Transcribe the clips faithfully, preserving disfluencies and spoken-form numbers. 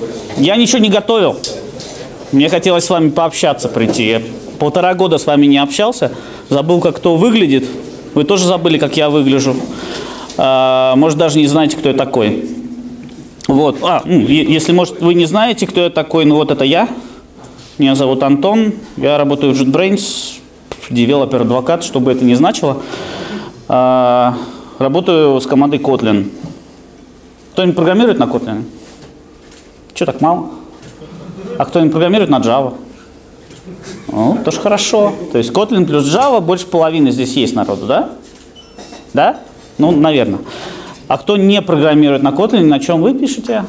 Я ничего не готовил. Мне хотелось с вами пообщаться, прийти. Я полтора года с вами не общался. Забыл, как кто выглядит. Вы тоже забыли, как я выгляжу. А, может, даже не знаете, кто я такой. Вот. А, ну, если, может, вы не знаете, кто я такой, ну вот это я. Меня зовут Антон. Я работаю в JetBrains, девелопер-адвокат, что бы это ни значило. А, работаю с командой Kotlin. Кто-нибудь программирует на Kotlin? Чего так мало? А кто-нибудь программирует на Java? Ну, тоже хорошо. То есть Kotlin плюс Java, больше половины здесь есть народу, да? Да? Ну, наверное. А кто не программирует на Kotlin, на чем вы пишете?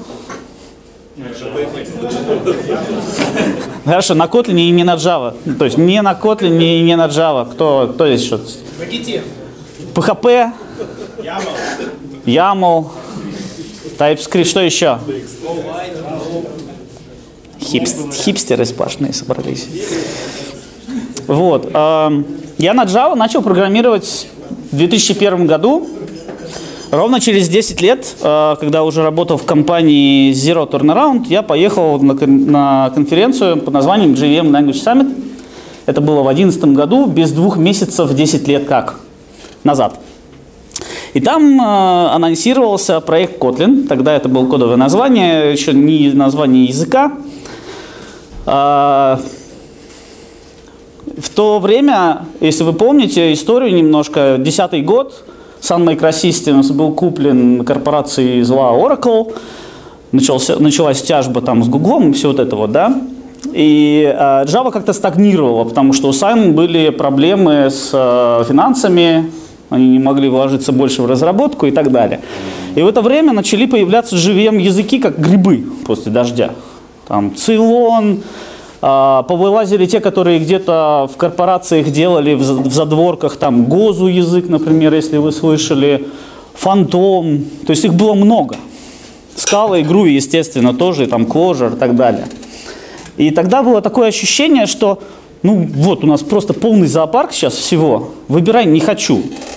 Хорошо, на Kotlin и не на Java. То есть не на Kotlin и не на Java. Кто, кто здесь что-то? пи эйч пи, ямл, TypeScript, что еще? Хипст, хипстеры сплошные собрались. Вот. Э, я на Java начал программировать в две тысячи первом году. Ровно через десять лет, э, когда уже работал в компании Zero Turnaround, я поехал на, на конференцию под названием джей ви эм Language Summit. Это было в две тысячи одиннадцатом году, без двух месяцев, десять лет как назад. И там э, анонсировался проект Kotlin. Тогда это было кодовое название, еще не название языка. Э, в то время, если вы помните историю немножко, десятый год, Sun Microsystems был куплен корпорацией зла Oracle, начался, началась тяжба там с Гуглом и все вот это вот, да. И э, Java как-то стагнировала, потому что у Sun были проблемы с э, финансами, они не могли вложиться больше в разработку и так далее. И в это время начали появляться джей ви эм языки, как грибы после дождя. Там Ceylon, э, повылазили те, которые где-то в корпорациях делали, в, в задворках, там Гозу язык, например, если вы слышали, Phantom, то есть их было много. Scala и Groovy, естественно, тоже, там Clojure и так далее. И тогда было такое ощущение, что ну вот у нас просто полный зоопарк сейчас всего, выбирай не хочу.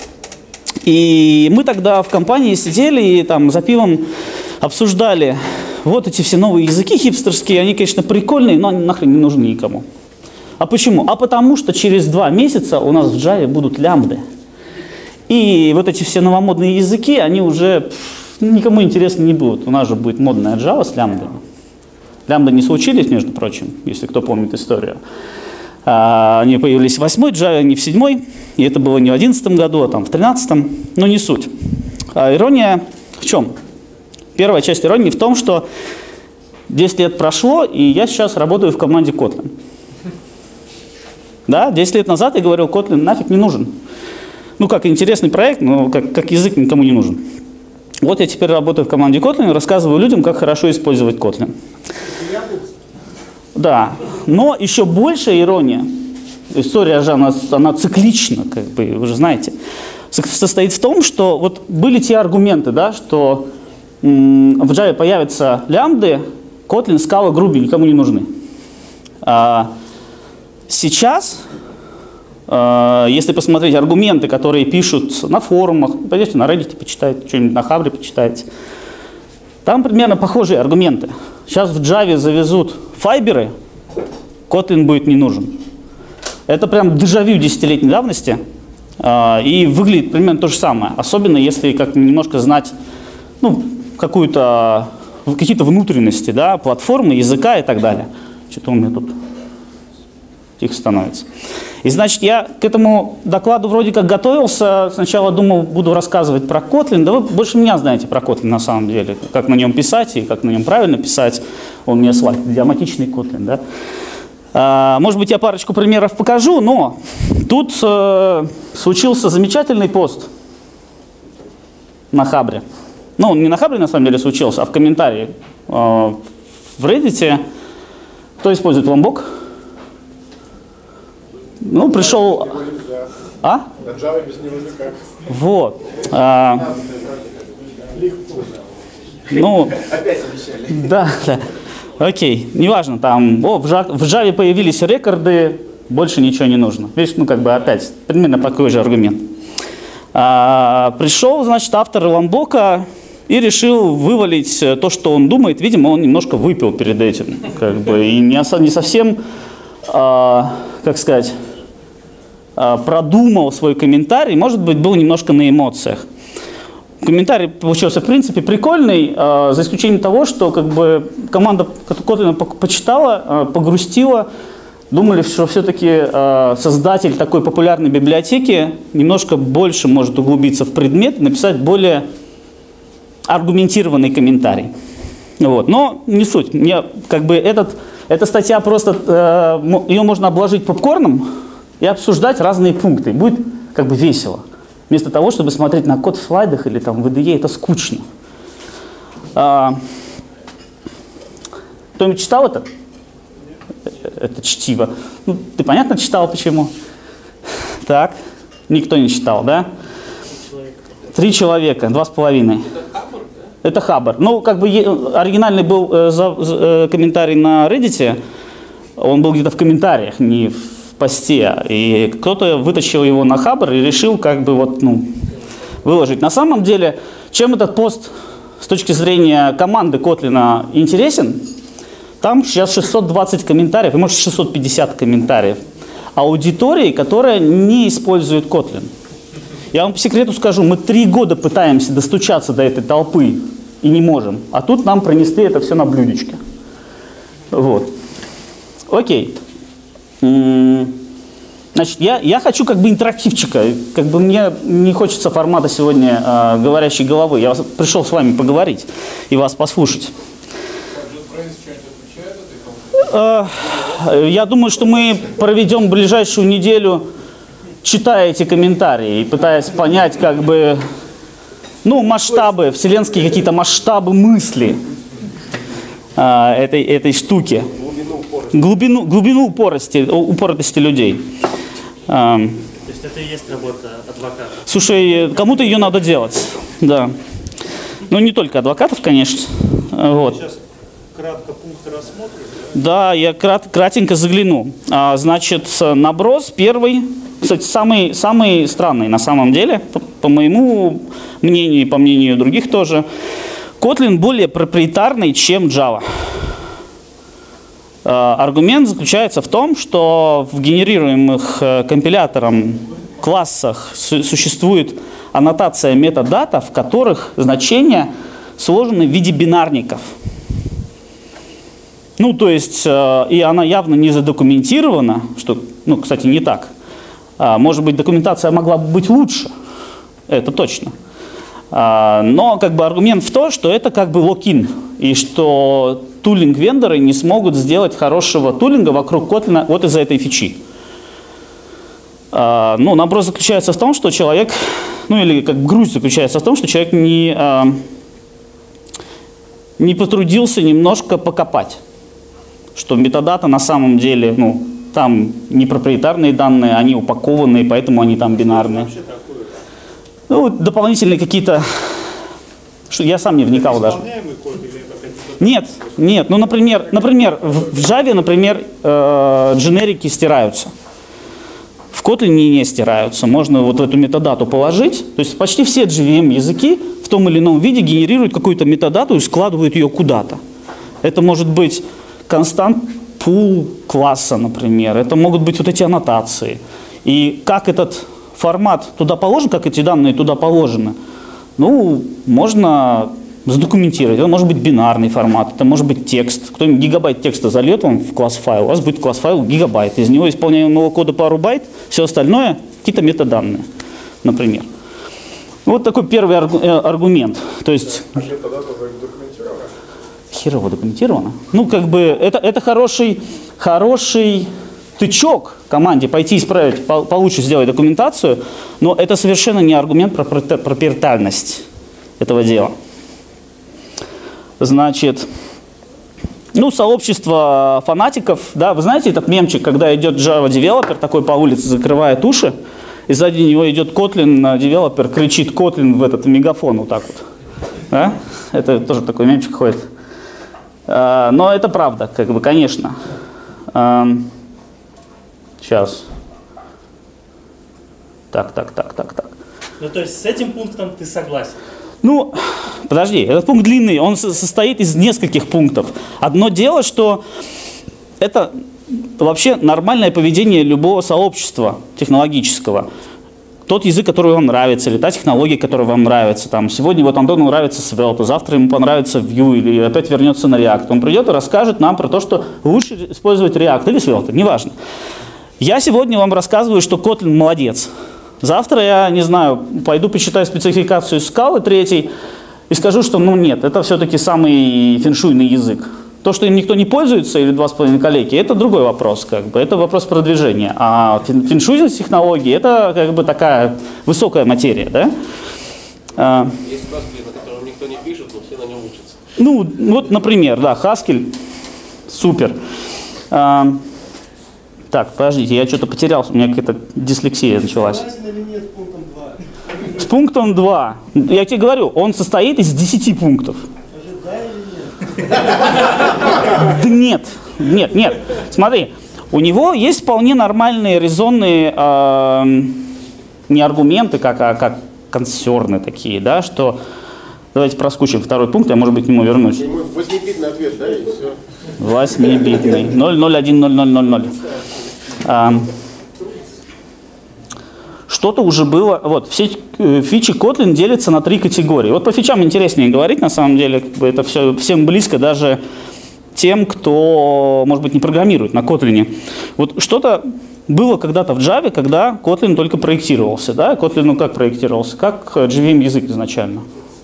И мы тогда в компании сидели и там за пивом обсуждали вот эти все новые языки хипстерские, они, конечно, прикольные, но они нахрен не нужны никому. А почему? А потому что через два месяца у нас в Java будут лямбды. И вот эти все новомодные языки, они уже пфф, никому интересны не будут. У нас же будет модная Java с лямбдами. Лямбды не случились, между прочим, если кто помнит историю. А, они появились в восьмой Java, не в седьмой. И это было не в одиннадцатом году, а там в тринадцатом. Но не суть. А ирония в чем? Первая часть иронии в том, что десять лет прошло, и я сейчас работаю в команде Kotlin. Да, десять лет назад я говорил, Kotlin нафиг не нужен. Ну, как интересный проект, но как, как язык никому не нужен. Вот я теперь работаю в команде Kotlin и рассказываю людям, как хорошо использовать Kotlin. Да, но еще большая ирония, история же, она, она циклична, как бы, вы же знаете, состоит в том, что вот были те аргументы, да, что м, в Java появятся лямбды, Kotlin, Scala, Groovy никому не нужны. А сейчас, а, если посмотреть аргументы, которые пишут на форумах, пойдете на Reddit, почитайте, что-нибудь на Хабре почитайте, там примерно похожие аргументы. Сейчас в Java завезут файберы, Kotlin будет не нужен. Это прям дежавю десятилетней давности. Э, и выглядит примерно то же самое. Особенно если как немножко знать ну, какую-то, какие-то внутренности, да, платформы, языка и так далее. Что-то у меня тут тихо становится. И значит, я к этому докладу вроде как готовился. Сначала думал, буду рассказывать про Kotlin. Да вы больше меня знаете про Kotlin на самом деле. Как на нем писать и как на нем правильно писать. Он мне слайд, идиоматичный Kotlin, да. А, может быть, я парочку примеров покажу, но тут э, случился замечательный пост на Хабре. Ну, он не на Хабре на самом деле случился, а в комментарии э, в Reddit. Кто использует Lombok? Ну, пришел... А? На Java без него никак. Вот. А, ну, опять обещали. Да, да. Окей, неважно, там, о, в Java появились рекорды, больше ничего не нужно. Видишь, ну, как бы опять, примерно такой же аргумент. А, пришел, значит, автор Ламбока и решил вывалить то, что он думает. Видимо, он немножко выпил перед этим, как бы, и не, не совсем, а, как сказать, а, продумал свой комментарий, может быть, был немножко на эмоциях. Комментарий получился, в принципе, прикольный, а, за исключением того, что как бы, команда Kotlin почитала, а, погрустила, думали, что все-таки а, создатель такой популярной библиотеки немножко больше может углубиться в предмет и написать более аргументированный комментарий. Вот. Но не суть. Мне, как бы, этот, эта статья просто, э, ее можно обложить попкорном и обсуждать разные пункты. Будет как бы весело. Вместо того, чтобы смотреть на код в слайдах или там в ай ди и, это скучно. А, кто-нибудь читал это? Это чтиво. Ну, ты понятно читал, почему? Так. Никто не читал, да? Три человека, два с половиной. Это Хабр. Ну, как бы оригинальный был э, за, э, комментарий на Reddit, он был где-то в комментариях, не в посте. И кто-то вытащил его на Хабр и решил как бы вот, ну, выложить. На самом деле, чем этот пост с точки зрения команды Kotlin интересен, там сейчас шестьсот двадцать комментариев, и может шестьсот пятьдесят комментариев аудитории, которая не использует Kotlin. Я вам по секрету скажу, мы три года пытаемся достучаться до этой толпы и не можем. А тут нам пронесли это все на блюдечке. Вот. Окей. Значит, я, я хочу как бы интерактивчика. Как бы мне не хочется формата сегодня э, говорящей головы. Я пришел с вами поговорить и вас послушать. Э, я думаю, что мы проведем ближайшую неделю, читая эти комментарии и пытаясь понять, как бы, ну, масштабы, вселенские какие-то масштабы мысли а, этой, этой штуки. Глубину, глубину упорости, упоротости людей. А, То есть это и есть работа адвоката? Слушай, кому-то ее надо делать, да. Ну, не только адвокатов, конечно. Вот. Сейчас кратко пункты рассмотрим. Да, я крат, кратенько загляну. А, значит, наброс первый. Кстати, самый, самый странный на самом деле, по, по моему мнению и по мнению других тоже, Kotlin более проприетарный, чем Java. Э, аргумент заключается в том, что в генерируемых э, компилятором классах су существует аннотация метадата, в которых значения сложены в виде бинарников. Ну, то есть, э, и она явно не задокументирована, что, ну, кстати, не так. А, может быть, документация могла бы быть лучше, это точно. А, но как бы аргумент в том, что это как бы лок-ин, и что тулинг-вендоры не смогут сделать хорошего тулинга вокруг Kotlin вот из-за этой фичи. А, ну, наброс заключается в том, что человек, ну или как грусть заключается в том, что человек не, а, не потрудился немножко покопать, что метадата на самом деле, ну, там не проприетарные данные, они упакованные, поэтому они там бинарные. Ну, дополнительные какие-то... Я сам не вникал даже. Нет, нет. Ну, например, например в Java, например, э, дженерики стираются. В Kotlin не стираются. Можно вот эту метадату положить. То есть почти все джей ви эм-языки в том или ином виде генерируют какую-то метадату и складывают ее куда-то. Это может быть констант пул класса, например. Это могут быть вот эти аннотации. И как этот формат туда положен, как эти данные туда положены, ну, можно задокументировать. Это может быть бинарный формат, это может быть текст. Кто-нибудь гигабайт текста зальет вам в класс файл, у вас будет класс файл гигабайт. Из него исполняемого кода пару байт, все остальное какие-то метаданные, например. Вот такой первый аргумент. То есть... Херово документировано. Ну, как бы, это, это хороший, хороший тычок команде пойти исправить, по, получше сделать документацию, но это совершенно не аргумент про проприетарность этого дела. Значит, ну, сообщество фанатиков, да, вы знаете этот мемчик, когда идет Java девелопер такой по улице, закрывает уши, и сзади него идет Kotlin девелопер, кричит Kotlin в этот мегафон вот так вот. Да? Это тоже такой мемчик ходит. Но это правда, как бы, конечно. Сейчас. Так, так, так, так, так. Ну, то есть с этим пунктом ты согласен? Ну, подожди, этот пункт длинный, он состоит из нескольких пунктов. Одно дело, что это вообще нормальное поведение любого сообщества технологического. Тот язык, который вам нравится, или та технология, которая вам нравится. Там, сегодня вот Антону нравится Svelte, завтра ему понравится Vue, или опять вернется на React. Он придет и расскажет нам про то, что лучше использовать React или Svelte, неважно. Я сегодня вам рассказываю, что Kotlin молодец. Завтра я, не знаю, пойду почитаю спецификацию скалы третьей и скажу, что ну нет, это все-таки самый феншуйный язык. То, что им никто не пользуется, или два с половиной коллеги, это другой вопрос, как бы, это вопрос продвижения. А феншуй технологии, это как бы такая высокая материя, да? Есть Haskell, на котором никто не пишет, но все на нем учатся. Ну, вот, например, да, Haskell, супер. А, так, подождите, я что-то потерялся, у меня какая-то дислексия началась. С пунктом два. Я тебе говорю, он состоит из десяти пунктов. Да нет, нет, нет. Смотри, у него есть вполне нормальные, резонные э, не аргументы, как, а как консерны такие, да, что... Давайте проскучим второй пункт, я, может быть, к нему вернусь. Восьмибитный ответ, да, и все. Восьмибитный. ноль ноль один ноль ноль ноль ноль. А, что-то уже было... Вот, все фичи Kotlin делятся на три категории. Вот по фичам интереснее говорить, на самом деле. Как бы это все всем близко, даже тем, кто, может быть, не программирует на Kotlin. Вот что-то было когда-то в Java, когда Kotlin только проектировался. Да? Kotlin, ну как проектировался? Как джей ви эм язык изначально.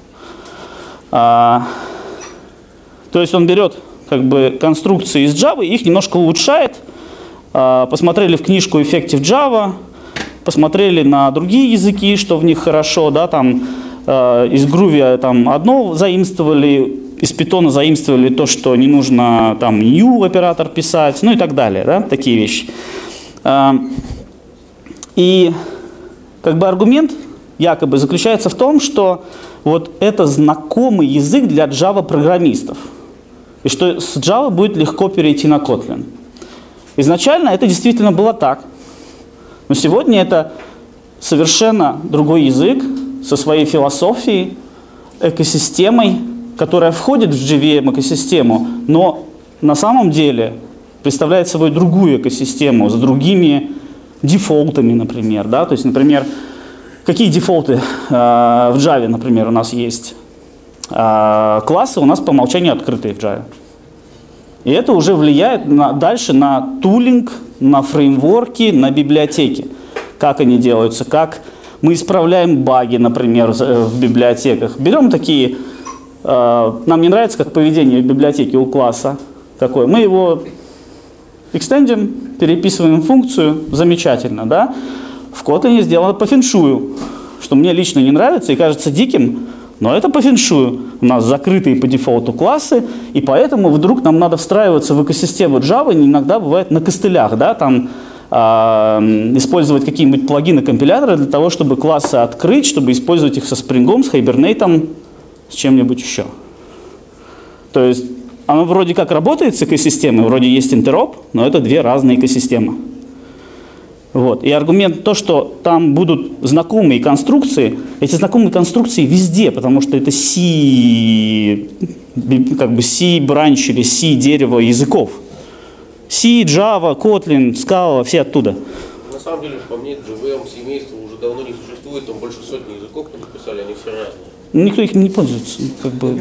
А, то есть он берет как бы конструкции из Java, их немножко улучшает. А, посмотрели в книжку Effective Java, посмотрели на другие языки, что в них хорошо, да, там э, из Groovy там одно заимствовали, из Python заимствовали то, что не нужно там new оператор писать, ну и так далее, да, такие вещи. Э, и как бы аргумент якобы заключается в том, что вот это знакомый язык для Java-программистов, и что с Java будет легко перейти на Kotlin. Изначально это действительно было так. Но сегодня это совершенно другой язык со своей философией, экосистемой, которая входит в джей ви эм экосистему, но на самом деле представляет собой другую экосистему с другими дефолтами, например. Да? То есть, например, какие дефолты э, в Java, например, у нас есть? Э, классы у нас по умолчанию открытые в Java. И это уже влияет на, дальше на тулинг, на фреймворки, на библиотеки. Как они делаются, как мы исправляем баги, например, в библиотеках. Берем такие, э, нам не нравится, как поведение в библиотеке у класса такое. Мы его экстендим, переписываем функцию, замечательно, да? В Kotlin сделано по феншую, что мне лично не нравится и кажется диким, но это по феншую. У нас закрытые по дефолту классы, и поэтому вдруг нам надо встраиваться в экосистему Java, иногда бывает на костылях, да, там э, использовать какие-нибудь плагины компилятора для того, чтобы классы открыть, чтобы использовать их со Spring, с Hibernate, с чем-нибудь еще. То есть оно вроде как работает с экосистемой, вроде есть интероп, но это две разные экосистемы. Вот. И аргумент то, что там будут знакомые конструкции, эти знакомые конструкции везде, потому что это C, как бы C-бранч или C-дерево языков. C, Java, Kotlin, Scala, все оттуда. На самом деле, по мне, джей ви эм-семейство уже давно не существует, там больше сотни языков написали, они все разные. Никто их не пользуется, как бы.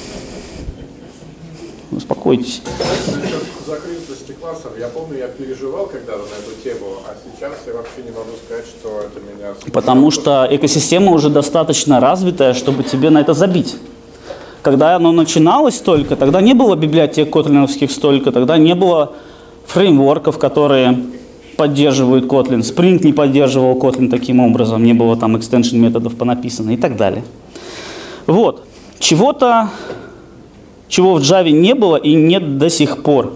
Успокойтесь. Закрытости классов, я помню, я переживал когда-то на эту тему, а сейчас я вообще не могу сказать, что это меня... Потому что экосистема уже достаточно развитая, чтобы тебе на это забить. Когда оно начиналось только, тогда не было библиотек котлиновских столько, тогда не было фреймворков, которые поддерживают Kotlin, Spring не поддерживал Kotlin таким образом, не было там экстеншн методов понаписано и так далее. Вот. Чего-то, чего в Java не было и нет до сих пор.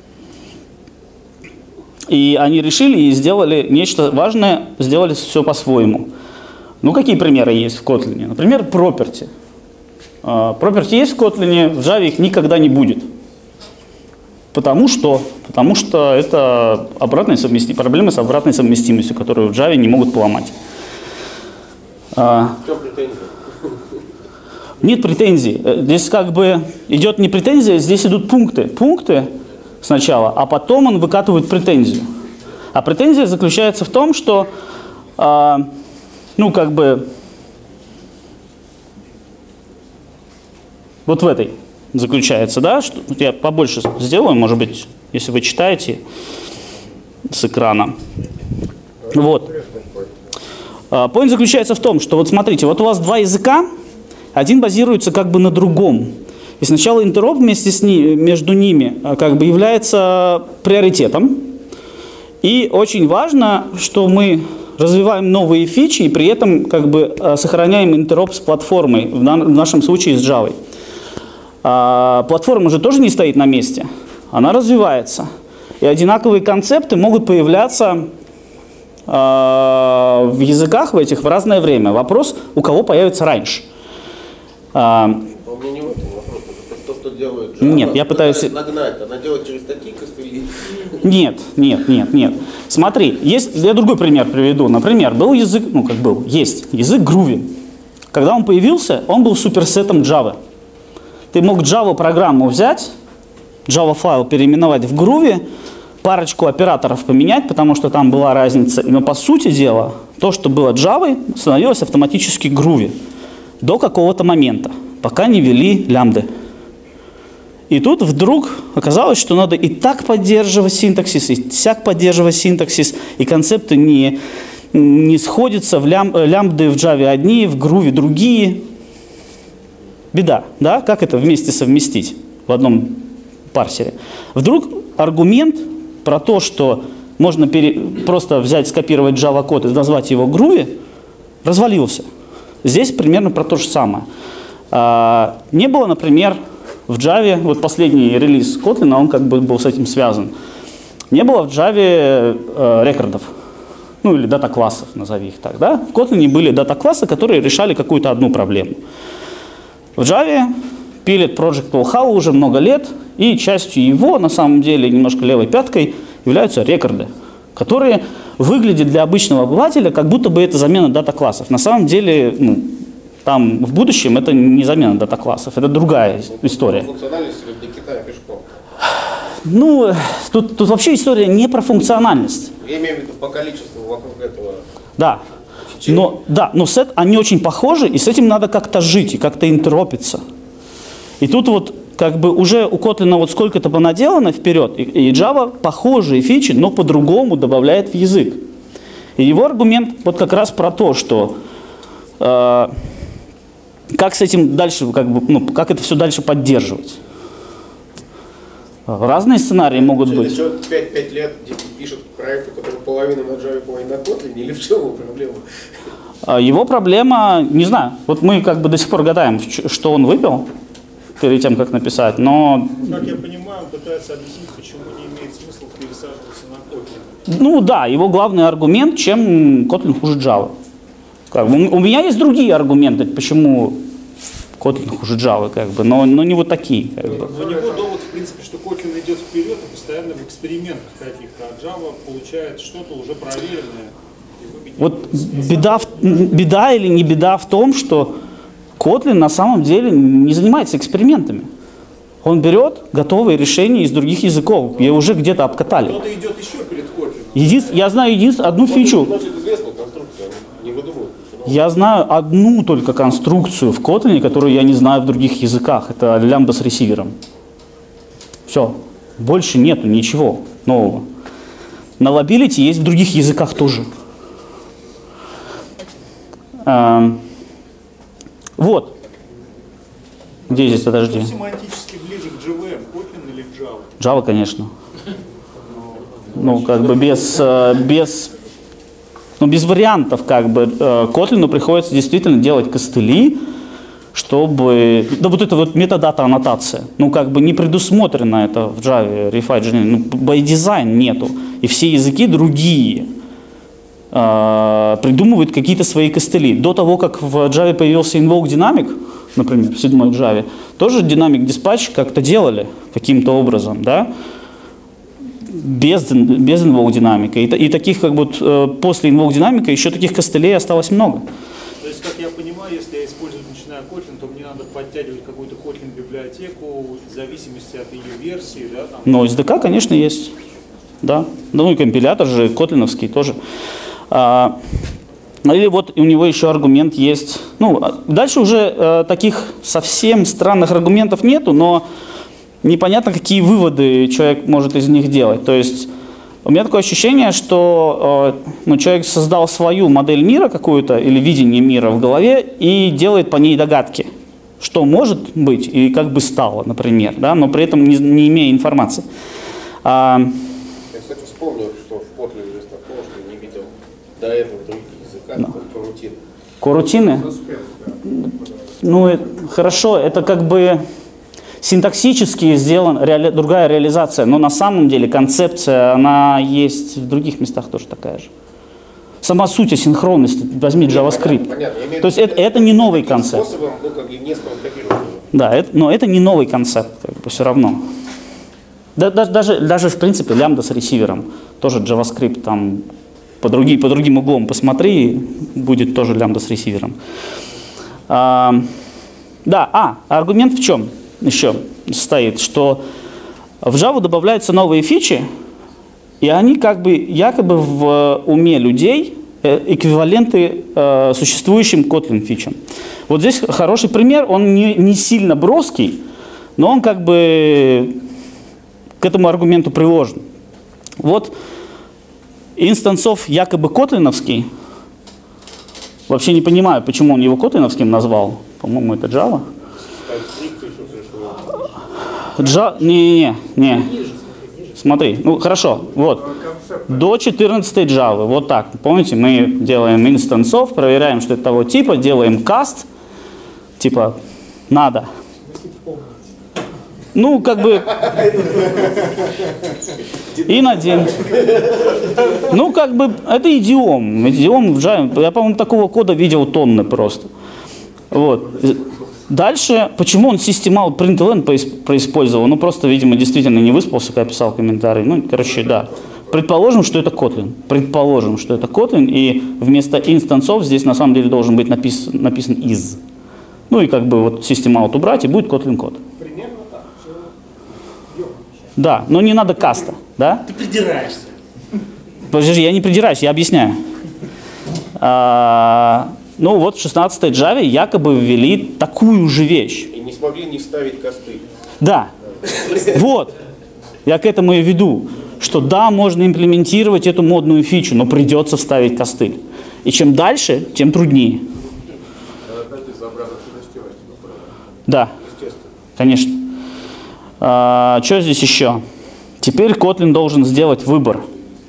И они решили и сделали нечто важное, сделали все по-своему. Ну, какие примеры есть в Kotlin? Например, property. Property есть в Kotlin, в Java их никогда не будет. Потому что, потому что это обратная совместимость, проблемы с обратной совместимостью, которую в Java не могут поломать. В чем претензия? Нет претензий. Здесь как бы идет не претензия, здесь идут пункты. Пункты сначала, а потом он выкатывает претензию. А претензия заключается в том, что, э, ну, как бы, вот в этой заключается, да, что я побольше сделаю, может быть, если вы читаете с экрана. Вот. Point заключается в том, что вот смотрите, вот у вас два языка, один базируется как бы на другом. И сначала интероп вместе с ними, между ними как бы является приоритетом. И очень важно, что мы развиваем новые фичи и при этом как бы сохраняем интероп с платформой, в нашем случае с Java. А платформа же тоже не стоит на месте, она развивается. И одинаковые концепты могут появляться а, в языках в этих в разное время. Вопрос, у кого появится раньше. А, У меня не в этом вопрос, это то, что делает Java. Нет, я пытаюсь... Нагнать, она делает через такие костыли. Нет, нет, нет, нет. Смотри, есть, я другой пример приведу. Например, был язык, ну как был, есть язык Groovy. Когда он появился, он был суперсетом Java. Ты мог Java программу взять, Java файл переименовать в Groovy, парочку операторов поменять, потому что там была разница. Но по сути дела, то, что было Java, становилось автоматически Groovy до какого-то момента, пока не ввели лямбды. И тут вдруг оказалось, что надо и так поддерживать синтаксис, и сяк поддерживать синтаксис, и концепты не, не сходятся, в лям, лямбды в Java одни, в Groovy другие. Беда, да? Как это вместе совместить в одном парсере? Вдруг аргумент про то, что можно пере... просто взять, скопировать Java-код и назвать его Groovy, развалился. Здесь примерно про то же самое. А, не было, например, в Java, вот последний релиз Kotlin, он как бы был с этим связан, не было в Java э, рекордов, ну или дата-классов, назови их так, да? В Kotlin были дата-классы, которые решали какую-то одну проблему. В Java пилит Project Valhalla уже много лет, и частью его, на самом деле, немножко левой пяткой, являются рекорды, которые выглядят для обычного обывателя, как будто бы это замена дата-классов. На самом деле, ну, там в будущем это не замена дата-классов, это другая история. Функциональность или для Китая пешком? Ну, тут, тут вообще история не про функциональность. Я имею в виду по количеству вокруг этого. Да. Но, да, но с, они очень похожи, и с этим надо как-то жить, и как-то интеропиться. И тут вот как бы уже у Kotlin вот сколько-то понаделано вперед, и, и Java похожие фичи, но по-другому добавляет в язык. И его аргумент вот как раз про то, что э, как с этим дальше, как бы, ну, как это все дальше поддерживать. Разные сценарии могут быть. Еще пять лет пишут проекты, которые половина на Java, половина на Kotlin, или в чем его проблема? Его проблема, не знаю, вот мы как бы до сих пор гадаем, что он выпил перед тем, как написать, но... Как я понимаю, он пытается объяснить, почему не имеет смысла пересаживаться на Kotlin. Ну да, его главный аргумент, чем Kotlin хуже Java. Как бы, у меня есть другие аргументы, почему Kotlin хуже Java, как бы, но, но не вот такие. Как бы. У него довод, в принципе, что Kotlin идет вперед и постоянно в экспериментах каких-то, а Java получает что-то уже проверенное. Вот беда, в, беда или не беда в том, что Kotlin на самом деле не занимается экспериментами. Он берет готовые решения из других языков, и уже где-то обкатали. Кто-то идет еще перед Kotlin. Единств, я знаю единственную одну фичу. Значит, известная конструкция, не выдумывают. Я знаю одну только конструкцию в Kotlin, которую я не знаю в других языках. Это лямбда с ресивером. Все. Больше нету ничего нового. Налабилити есть в других языках тоже. А, вот. Где здесь, подожди. Кто семантически ближе к джей ви эм, Kotlin или Java? Java, конечно. Ну, как бы без, без, ну, без вариантов, как бы, Kotlin приходится действительно делать костыли, чтобы, да вот это вот метадата аннотация, ну, как бы не предусмотрено это в Java, Refined, ну, by design нету, и все языки другие э, придумывают какие-то свои костыли. До того, как в Java появился Invoke Dynamic, например, в седьмой Java, тоже Dynamic Dispatch как-то делали каким-то образом, да, без, без Invoke Dynamic. И, и таких, как бы, после Invoke Dynamic еще таких костылей осталось много. То есть, как я понимаю, если я использую начиная Kotlin, то мне надо подтягивать какую-то Kotlin библиотеку в зависимости от ее версии, да? Там. Ну, эс ди кей, конечно, есть. Да. Ну и компилятор же котлиновский тоже. А, или вот у него еще аргумент есть. Ну, дальше уже э, таких совсем странных аргументов нету, но непонятно, какие выводы человек может из них делать. То есть у меня такое ощущение, что э, ну, человек создал свою модель мира какую-то или видение мира в голове и делает по ней догадки, что может быть и как бы стало, например, да, но при этом не, не имея информации. А, Я, кстати, вспомнил, что в Kotlin вместо того, что не видел до этого в других языках, No. корутины. Корутины? Ну, э, хорошо, это как бы синтаксически сделана реали, другая реализация, но на самом деле концепция, она есть в других местах тоже такая же. Сама суть асинхронности, возьми JavaScript. Понятно, понятно. То есть это, это не новый концепт. Способом, ну, как бы несколько копировать. Да, это, но это не новый концепт, как бы, все равно. Да, даже, даже, даже в принципе лямбда с ресивером, тоже JavaScript там по, други, по другим углом посмотри, будет тоже лямбда с ресивером. А, да, а, аргумент в чем еще стоит, что в Java добавляются новые фичи, и они как бы якобы в уме людей эквиваленты э, существующим Kotlin фичам. Вот здесь хороший пример, он не, не сильно броский, но он как бы к этому аргументу приложен. Вот инстансов якобы котлиновский, вообще не понимаю, почему он его котлиновским назвал, по-моему, это Java. Java, не, не, не, смотри, ну хорошо, вот, до четырнадцатой Java, вот так, помните, мы делаем инстансов, проверяем, что это того типа, делаем каст, типа, надо. Ну, как бы, ин-один. Ну, как бы, это идиом, идиом в Java, я, по-моему, такого кода видел тонны просто. Вот. Дальше, почему он system-out println происпользовал? Ну, просто, видимо, действительно не выспался, когда писал комментарий. Ну, короче, да. Предположим, что это Kotlin. Предположим, что это Kotlin, и вместо инстансов здесь на самом деле должен быть напис, написан is. Ну, и как бы вот system-out убрать, и будет Kotlin код. Примерно так. Да, но не надо каста, да? Ты придираешься. Подожди, я не придираюсь, я объясняю. А, ну вот в шестнадцатой Java якобы ввели такую же вещь. И не смогли не вставить косты. Да, вот, я к этому и веду, что да, можно имплементировать эту модную фичу, но придется вставить костыль. И чем дальше, тем труднее. Да, конечно. А, что здесь еще? Теперь Kotlin должен сделать выбор.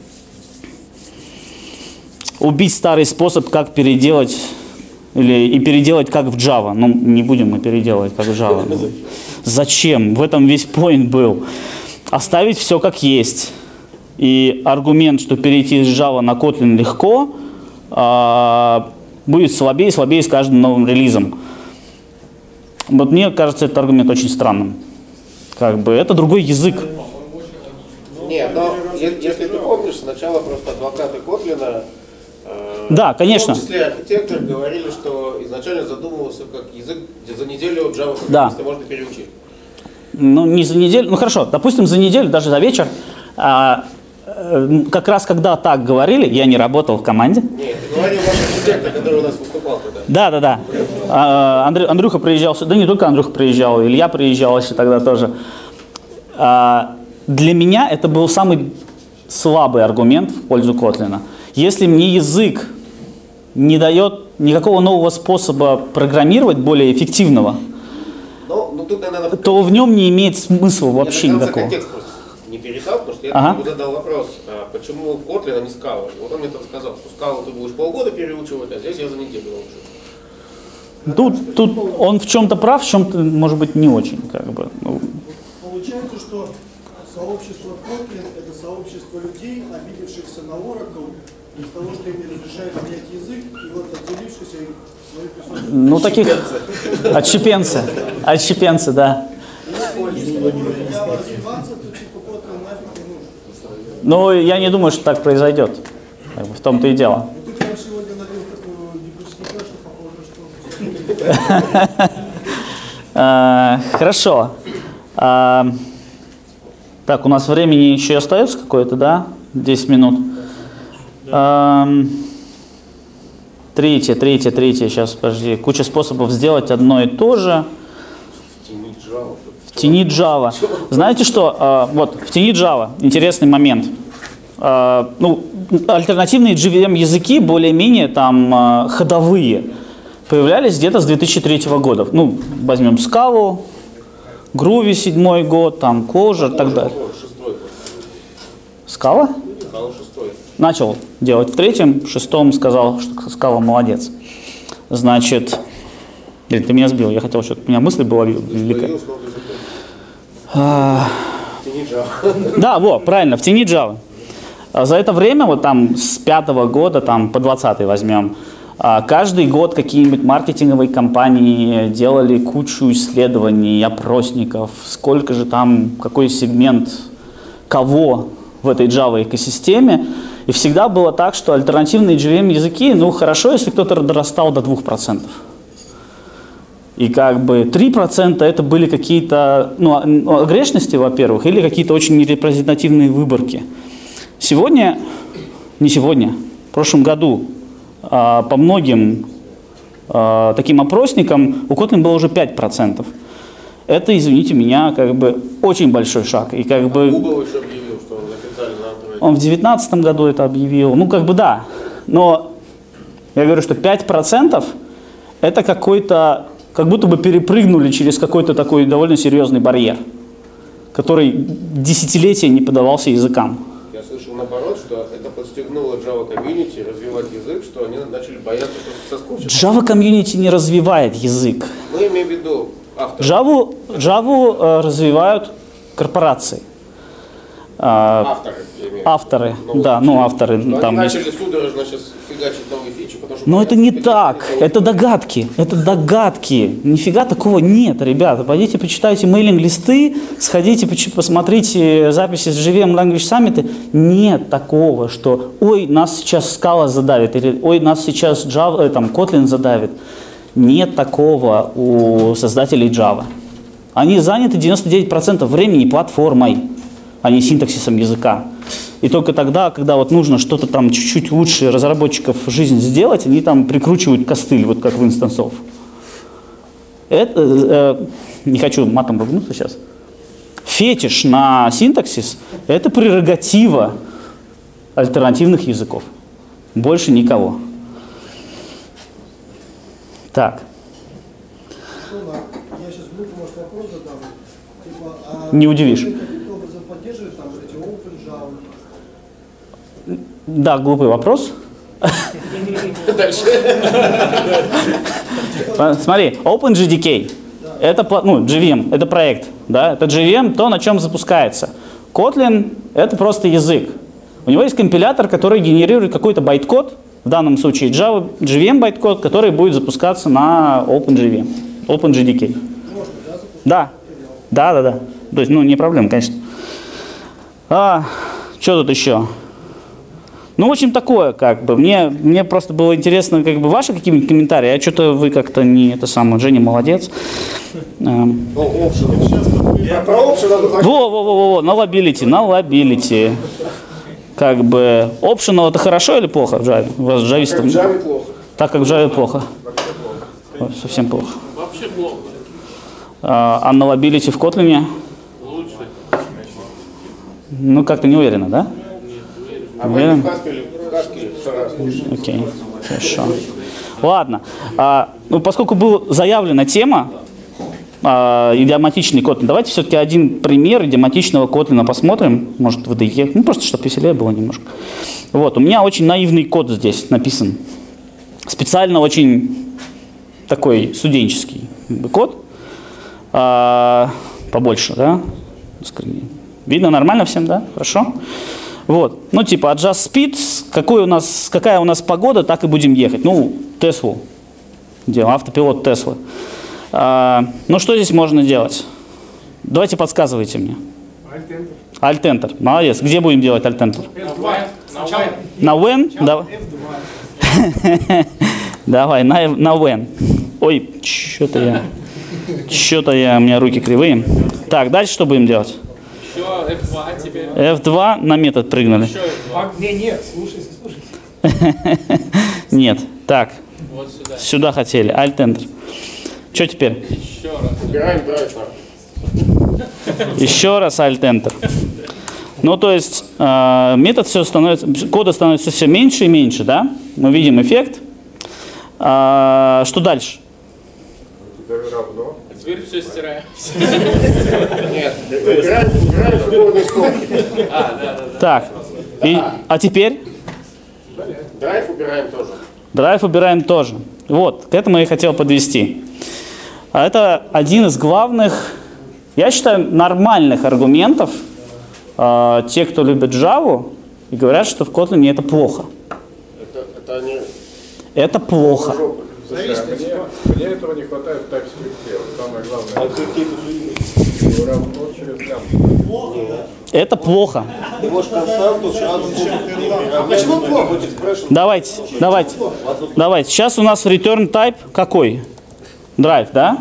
Убить старый способ, как переделать, или и переделать как в Java. Ну, не будем мы переделывать как в Java. Ну, зачем? В этом весь point был. Оставить все как есть. И аргумент, что перейти из Java на Kotlin легко, а, будет слабее и слабее с каждым новым релизом. Вот мне кажется этот аргумент очень странным. Как бы это другой язык. Нет, но если ты помнишь, сначала просто адвокаты Котлина, э, да, конечно. в том числе архитекторы, говорили, что изначально задумывался как язык, где за неделю Java да. можно переучить. Ну, не за неделю, ну хорошо, допустим, за неделю, даже за вечер. А, э, как раз когда так говорили, я не работал в команде. Нет, ты говорил ваш архитектор, который у нас выступал тогда. Да, да, да. А, Андрю, Андрюха приезжал сюда, да не только Андрюха приезжал, Илья приезжал еще тогда тоже. А, для меня это был самый слабый аргумент в пользу Котлина. Если мне язык не дает никакого нового способа программировать, более эффективного, Но, ну, тут, наверное, то в нем не имеет смысла вообще я до конца никакого. контекст просто не передал, потому что я Ага. ему задал вопрос, а почему Kotlin, а не Scala. И вот он мне так сказал, что Scala ты будешь полгода переучивать, а здесь я за неделю научу. Тут, тут он в чем-то прав, в чем-то, может быть, не очень. Как бы. Ну, Получается, что сообщество Kotlin — это сообщество людей, обидевшихся на Oracle, из того, что им не разрешают менять язык, и вот отделившихся им свою песочницу. ну таких отщепенцы. Отщепенцы, да. Если Java развиваться, то типа Kotlin нафиг не нужен. Но я не думаю, что так произойдет. Как бы в том-то и дело. Ну ты прям сегодня налил такую гибридскую кашу, похоже, Хорошо. Так, у нас времени еще остается какое-то, да? десять минут. Третье, третье, третье. Сейчас, подожди. Куча способов сделать одно и то же. В тени Java. Знаете что? Вот, в тени Java. Интересный момент. Ну, альтернативные джи ви эм-языки, более-менее там ходовые, появлялись где-то с две тысячи третьего года. Ну, возьмем Scala, Groovy седьмой год, там Clojure и так далее. Scala? Начал делать в третьем, в шестом сказал, что Scala молодец. Значит, блин, ты меня сбил, я хотел, чтобы у меня мысль была великая. А, да, во, правильно, в тени Java. За это время, вот там с пятого года там, по двадцатый возьмем, каждый год какие-нибудь маркетинговые компании делали кучу исследований, опросников, сколько же там, какой сегмент, кого в этой Java экосистеме. И всегда было так, что альтернативные джи ви эм-языки, ну хорошо, если кто-то дорастал до двух процентов. И как бы три процента это были какие-то ну, огрешности, во-первых, или какие-то очень нерепрезентативные выборки. Сегодня, не сегодня, в прошлом году а, по многим а, таким опросникам у Kotlin было уже пять процентов. Это, извините меня, как бы очень большой шаг. И как бы... Google еще объявил, что он официально на андроиде. Он в две тысячи девятнадцатом году это объявил. Ну, как бы да. Но я говорю, что пять процентов это какой-то, как будто бы перепрыгнули через какой-то такой довольно серьезный барьер, который десятилетия не поддавался языкам. Я слышал наоборот, что это подстегнуло Java комьюнити развивать язык, что они начали бояться, что соскучатся. Java комьюнити не развивает язык. Мы имеем в виду авторов. Java, Java э, развивают корпорации. Э, Авторы, я имею в виду. Авторы, Новые да, фичи. ну авторы. Но Там они есть. начали судорожно сейчас фигачить новые фичи, потому что... Но это не так, это это догадки, это догадки. Нифига такого нет, ребята. Пойдите почитайте мейлинг-листы, сходите, посмотрите записи с джи ви эм Language Summit. Нет такого, что ой, нас сейчас Scala задавит, или ой, нас сейчас Java, там, Kotlin задавит. Нет такого у создателей Java. Они заняты девяносто девять процентов времени платформой, а не синтаксисом языка. И только тогда, когда вот нужно что-то там чуть-чуть лучше разработчиков жизнь сделать, они там прикручивают костыль, вот как в инстансов. Это, э, не хочу матом ругнуться сейчас. Фетиш на синтаксис – это прерогатива альтернативных языков. Больше никого. Так. Я сейчас глупый, может, вопрос задам. Типа, а Не удивишь. каким-то образом поддерживает там эти Open Java? Да, глупый вопрос. Дальше. Смотри, OpenJDK – это ну, джи ви эм, это проект. Да? Это джи ви эм, то, на чем запускается. Kotlin – это просто язык. У него есть компилятор, который генерирует какой-то байткод, в данном случае Java, джи ви эм байткод, который будет запускаться на OpenJV, OpenJDK. Да, да, да, да. То есть, ну, не проблема, конечно. А, что тут еще? Ну, в общем, такое, как бы. Мне, мне просто было интересно, как бы, ваши какие-нибудь комментарии, а что-то вы как-то не, это самое, Женя молодец. Эм. Я про optional. Во-во-во-во, на лабилити, на лабилити. Как бы, optional это хорошо или плохо в Java? У вас джавистов? В Java плохо. Так как в Java плохо. Ой, совсем плохо. Вообще плохо. А, а на лабилити в Kotlin? Лучше. Ну, как-то не уверенно, да? А мы в Haskell, в Haskell в раз лучше. Окей, хорошо. Ладно. А, ну, поскольку была заявлена тема, а, идиоматичный Kotlin, давайте все-таки один пример идиоматичного Kotlin посмотрим. Может, в ай ди и. Ну, просто, чтобы веселее было немножко. Вот, у меня очень наивный код здесь написан. Специально очень такой студенческий код. А, побольше, да? Видно нормально всем, да? Хорошо? Вот. Ну, типа, adjust speed, какой у нас, какая у нас погода, так и будем ехать. Ну, Теслу. Делаем, автопилот Теслы. А, ну, что здесь можно делать? Давайте подсказывайте мне. Alt-Enter. Alt-Enter. Молодец. Где будем делать Alt-Enter? эф два. Сначала. На when? Давай. эф два. Давай, на, на when. Ой, что-то я... Что-то я... У меня руки кривые. Так, дальше что будем делать? Еще эф два теперь. эф два на метод прыгнули. Еще эф два. Не, нет, слушайте, слушайте. Нет. Так, Вот сюда. сюда хотели. Alt-Enter. Что теперь? Еще раз. Убираем драйв. Еще раз Alt-Enter. Ну, то есть э, метод все становится, кода становится все меньше и меньше, да? Мы видим эффект. А, что дальше? Теперь равно. Теперь все стираем. Нет, убираем, убираем фигурные скобки. А, да, да, да. Так, и, а теперь Драйв убираем тоже. драйв убираем тоже. Вот, к этому я и хотел подвести. А это один из главных, я считаю, нормальных аргументов. Uh, те, кто любит Java, и говорят, что в Kotlin это плохо. Это, это они... Это плохо. Слушай, а мне, мне этого не хватает в TypeScript. Вот самое главное. Равно через лямбда. Это плохо. Ты можешь константу сразу... А почему плохо? Давайте, давайте, давайте. Сейчас у нас return type какой? Drive, да?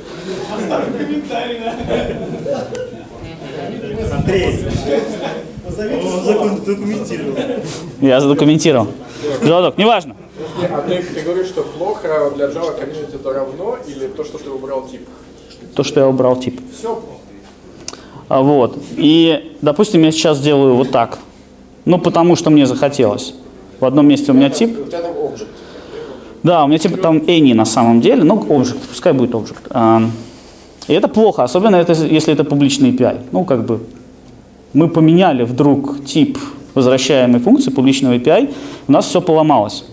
Задокументировал. Я задокументировал. Желудок, неважно. А ты, ты говоришь, что плохо для Java комьюнити это равно или то, что ты убрал тип? То, что я убрал тип. Все плохо. А вот. И, допустим, я сейчас делаю вот так. Ну, потому что мне захотелось. В одном месте у меня тип. У тебя там object. Да, у меня типа там any на самом деле, ну, object, пускай будет object. А, и это плохо, особенно это, если это публичный эй пи ай. Ну, как бы мы поменяли вдруг тип возвращаемой функции публичного эй пи ай, у нас все поломалось.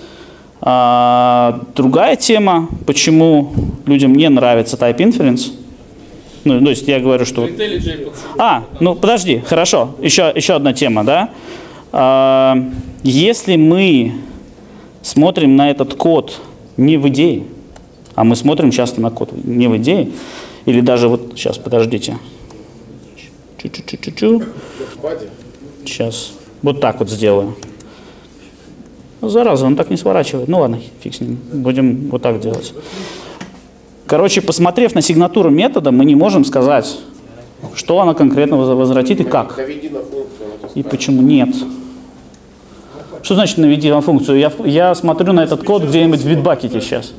А, другая тема, почему людям не нравится type inference. Ну, то есть я говорю, что... А, ну подожди, хорошо, еще, еще одна тема, да. А, если мы смотрим на этот код не в идее, а мы смотрим часто на код не в идее, или даже вот, сейчас, подождите. Чу-чу-чу-чу-чу. Сейчас, вот так вот сделаю. Зараза, он так не сворачивает. Ну ладно, фиг с ним, будем вот так делать. Короче, посмотрев на сигнатуру метода, мы не можем сказать, что она конкретно возвратит и как. Наведи на функцию. И почему нет. Что значит наведи на функцию? Я, я смотрю на этот код где-нибудь в Bitbucket сейчас.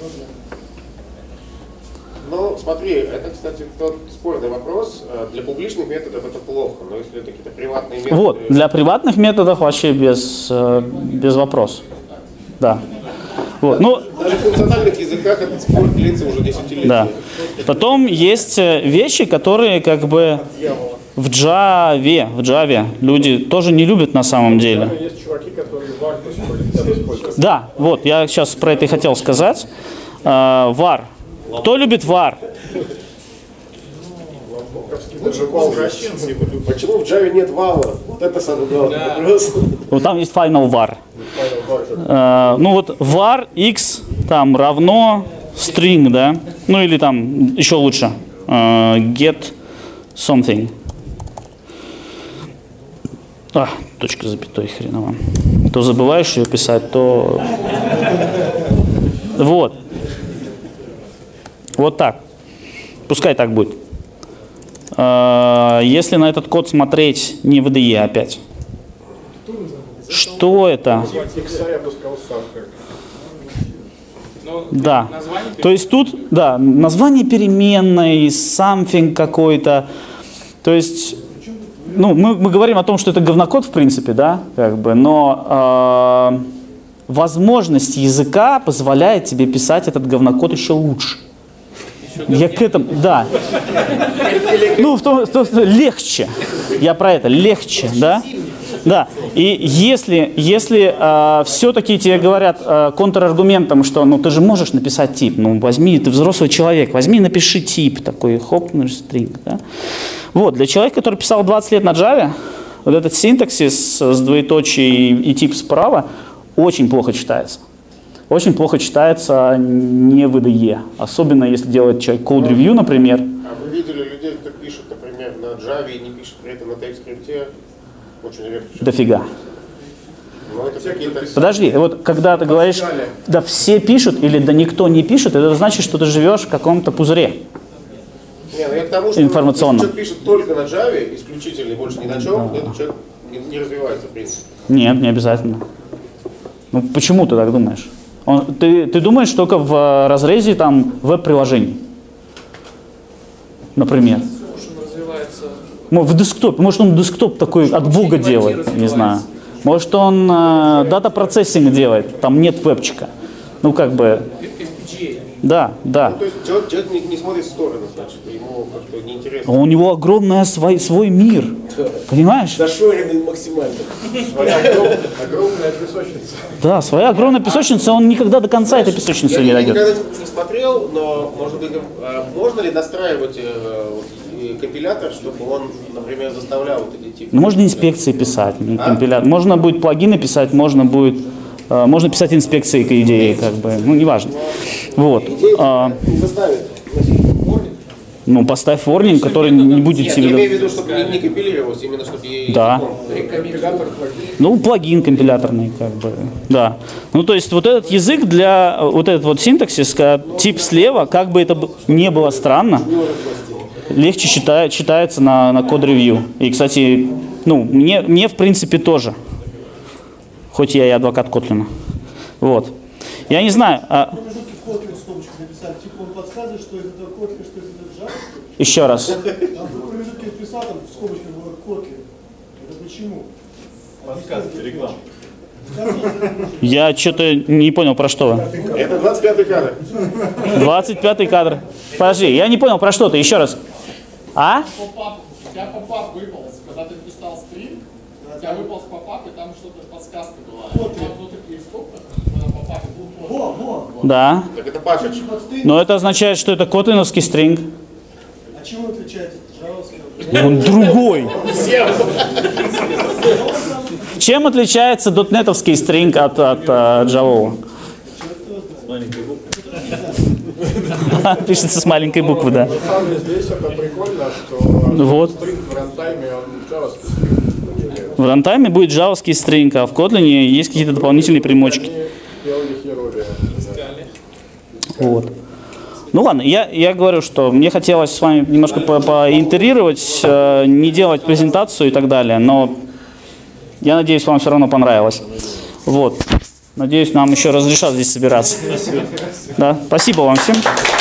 Ну, смотри, это, кстати, тот спорный вопрос. Для публичных методов это плохо, но если это какие-то приватные методы... Вот, для приватных методов вообще без, без вопросов. Да. Вот, ну, даже в функциональных языках этот спор длится уже десятилетия. Да. Потом есть вещи, которые как бы в Java, в Java люди тоже не любят на самом деле. Есть чуваки, которые var используют. Да, вот, я сейчас про это и хотел сказать. Uh, var. Кто любит var? Почему в Java нет вала? Вот это самый главный вопрос. Вот там есть final var. Uh, ну вот var x там равно string, да? Ну или там еще лучше uh, get something. А, точка запятой хреново. То забываешь ее писать, то... Вот. Вот так. Пускай так будет. Uh, если на этот код смотреть не в ай ди и опять. Что это? Да. То есть тут, да, название переменной, something какой-то. То есть, ну, мы, мы говорим о том, что это говнокод, в принципе, да, как бы, но э, возможность языка позволяет тебе писать этот говнокод еще лучше. Я к этому, да. Ну, в том, в том, легче. Я про это, легче, да? Да. И если, если э, все-таки тебе говорят э, контраргументом, что ну ты же можешь написать тип, ну возьми, ты взрослый человек, возьми и напиши тип, такой хоп, string, да? Вот, для человека, который писал двадцать лет на Java, вот этот синтаксис с двоеточием и тип справа очень плохо читается. Очень плохо читается не в ай ди и, особенно если делает человек code-review, например. А вы видели людей, кто пишет, например, на Java и не пишет при этом на TypeScript? Очень редко. Дофига. Ну, это какие-то... Подожди, вот когда ты говоришь, да все пишут или да никто не пишет, это значит, что ты живешь в каком-то пузыре. Не, ну я к тому, что информационном. если человек пишет только на Java, исключительно и больше ни на чем, да. Этот человек не, не развивается, в принципе. Нет, не обязательно. Ну почему ты так думаешь? Он, ты, ты думаешь только в разрезе там веб-приложений, например. Ну, в десктопе. Может, он десктоп такой от бога делает, не знаю. Может, он э, дата-процессинг делает, там нет вебчика. Ну, как бы... Да, да. Ну, то есть человек, человек не, не смотрит в сторону, значит, ему как-то неинтересно. У него огромный свой, свой мир, понимаешь? Зашоренный максимально. Своя огромная, огромная песочница. Да, своя огромная песочница, он никогда до конца этой песочницы Я не никогда дойдет. не смотрел, но, может быть, э, можно ли настраивать э, компилятор, чтобы он, например, заставлял вот эти типы? Ну, можно инспекции писать, не компилятор. Можно будет плагины писать, можно будет... э, Можно писать инспекции, к идее, как бы, ну, неважно. Вот. А, ну, поставь warning, который не будет Нет, себе... я имею в виду, чтобы не, не компилировалось, именно чтобы... Да. Ну, плагин компиляторный, как бы, да. Ну, то есть вот этот язык для, вот этот вот синтаксис, тип слева, как бы это не было странно, легче читает, читается на, на код-ревью. И, кстати, ну, мне, мне в принципе тоже, хоть я и адвокат Котлина. Вот. Я не знаю... А... Kotlin в скобочках написали, типа он подсказывает, что из этого Kotlin, что из этого Java. Еще раз. Там в промежутке написал, там в скобочках было Kotlin. Это почему? Подсказки, реклама. Я что-то не понял, про что вы. Это двадцать пятый кадр. двадцать пятый кадр. Подожди, я не понял, про что ты. Еще раз. А? Попап. У тебя попап выполз, когда ты написал стрим, у тебя выполз попап, и там что-то подсказка была. Вот внутри перископа, когда попап был Во, во. Да. Так это Пашич. Но это означает, что это котлиновский стринг. А чем он отличается от Java? Он другой. Чем отличается дотнетовский стринг от, от uh, Java? Пишется с маленькой буквы, да. На самом деле здесь это прикольно, что Вот. стринг в рантайме, он JavaScript. В рантайме будет джавовский стринг, а в Kotlin есть какие-то дополнительные примочки. Делали херургию. Вот. Ну ладно, я, я говорю, что мне хотелось с вами немножко по поинтерировать, э, не делать презентацию и так далее, но я надеюсь, вам все равно понравилось. Вот. Надеюсь, нам еще разрешат здесь собираться. Да, спасибо вам всем.